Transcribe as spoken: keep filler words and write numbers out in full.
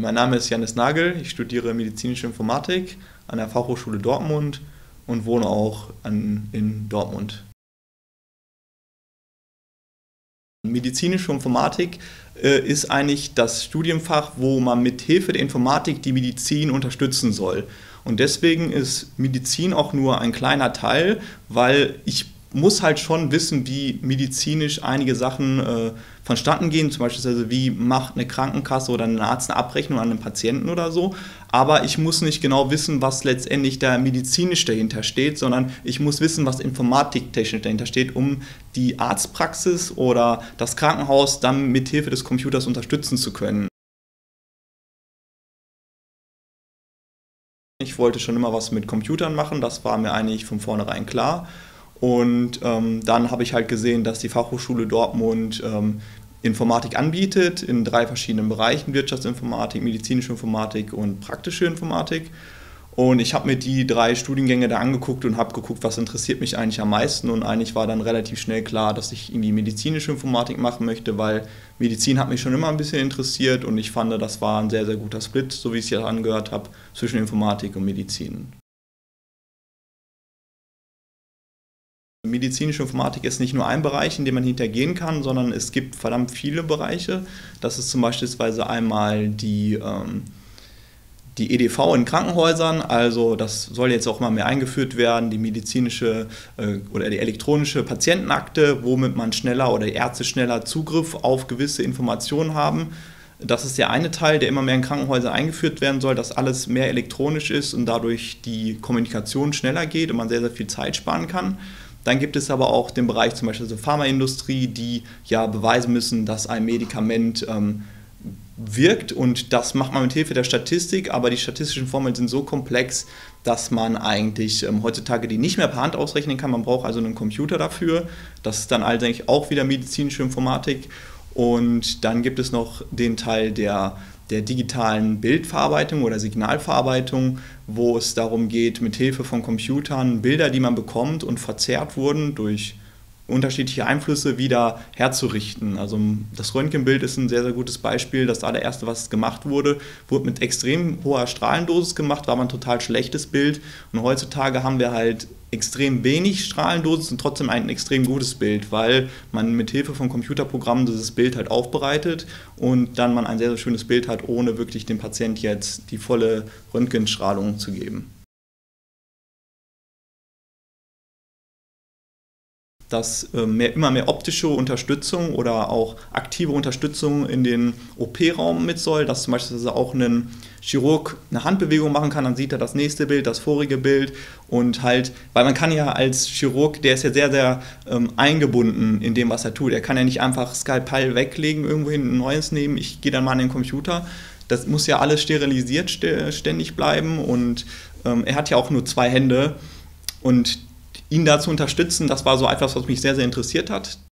Mein Name ist Janis Nagel, ich studiere medizinische Informatik an der Fachhochschule Dortmund und wohne auch an, in Dortmund. Medizinische Informatik äh, ist eigentlich das Studienfach, wo man mit Hilfe der Informatik die Medizin unterstützen soll. Und deswegen ist Medizin auch nur ein kleiner Teil, weil ich muss halt schon wissen, wie medizinisch einige Sachen äh, vonstatten gehen, zum Beispiel also wie macht eine Krankenkasse oder ein Arzt eine Abrechnung an einen Patienten oder so, aber ich muss nicht genau wissen, was letztendlich da medizinisch dahinter steht, sondern ich muss wissen, was informatiktechnisch dahinter steht, um die Arztpraxis oder das Krankenhaus dann mit Hilfe des Computers unterstützen zu können. Ich wollte schon immer was mit Computern machen, das war mir eigentlich von vornherein klar. Und ähm, dann habe ich halt gesehen, dass die Fachhochschule Dortmund ähm, Informatik anbietet in drei verschiedenen Bereichen: Wirtschaftsinformatik, medizinische Informatik und praktische Informatik. Und ich habe mir die drei Studiengänge da angeguckt und habe geguckt, was interessiert mich eigentlich am meisten. Und eigentlich war dann relativ schnell klar, dass ich irgendwie medizinische Informatik machen möchte, weil Medizin hat mich schon immer ein bisschen interessiert und ich fand, das war ein sehr, sehr guter Split, so wie ich es ja angehört habe, zwischen Informatik und Medizin. Medizinische Informatik ist nicht nur ein Bereich, in dem man hintergehen kann, sondern es gibt verdammt viele Bereiche. Das ist zum Beispiel einmal die, ähm, die E D V in Krankenhäusern, also das soll jetzt auch mal mehr eingeführt werden, die medizinische äh, oder die elektronische Patientenakte, womit man schneller oder die Ärzte schneller Zugriff auf gewisse Informationen haben. Das ist der eine Teil, der immer mehr in Krankenhäusern eingeführt werden soll, dass alles mehr elektronisch ist und dadurch die Kommunikation schneller geht und man sehr, sehr viel Zeit sparen kann. Dann gibt es aber auch den Bereich zum Beispiel der Pharmaindustrie, die ja beweisen müssen, dass ein Medikament ähm, wirkt, und das macht man mit Hilfe der Statistik, aber die statistischen Formeln sind so komplex, dass man eigentlich ähm, heutzutage die nicht mehr per Hand ausrechnen kann. Man braucht also einen Computer dafür. Das ist dann eigentlich auch wieder medizinische Informatik. Und dann gibt es noch den Teil der der digitalen Bildverarbeitung oder Signalverarbeitung, wo es darum geht, mit Hilfe von Computern Bilder, die man bekommt und verzerrt wurden durch unterschiedliche Einflüsse, wieder herzurichten. Also das Röntgenbild ist ein sehr, sehr gutes Beispiel. Das allererste, was gemacht wurde, wurde mit extrem hoher Strahlendosis gemacht, war aber ein total schlechtes Bild. Und heutzutage haben wir halt extrem wenig Strahlendosis und trotzdem ein extrem gutes Bild, weil man mit Hilfe von Computerprogrammen dieses Bild halt aufbereitet und dann man ein sehr, sehr schönes Bild hat, ohne wirklich dem Patient jetzt die volle Röntgenstrahlung zu geben. Dass äh, mehr, immer mehr optische Unterstützung oder auch aktive Unterstützung in den O P-Raum mit soll, dass zum Beispiel auch ein Chirurg eine Handbewegung machen kann, dann sieht er das nächste Bild, das vorige Bild, und halt, weil man kann ja als Chirurg, der ist ja sehr, sehr ähm, eingebunden in dem, was er tut. Er kann ja nicht einfach Skalpell weglegen, irgendwohin ein neues nehmen, ich gehe dann mal an den Computer. Das muss ja alles sterilisiert ständig bleiben, und ähm, er hat ja auch nur zwei Hände, und ihn da zu unterstützen, das war so etwas, was mich sehr, sehr interessiert hat.